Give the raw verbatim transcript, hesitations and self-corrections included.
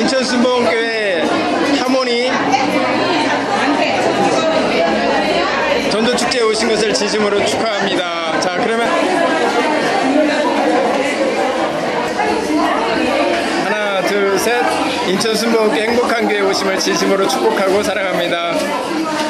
인천순복음교회 하모니 전도축제에 오신 것을 진심으로 축하합니다. 자, 그러면 하나, 둘, 셋. 인천순복음교회 행복한 교회 오심을 진심으로 축복하고 사랑합니다.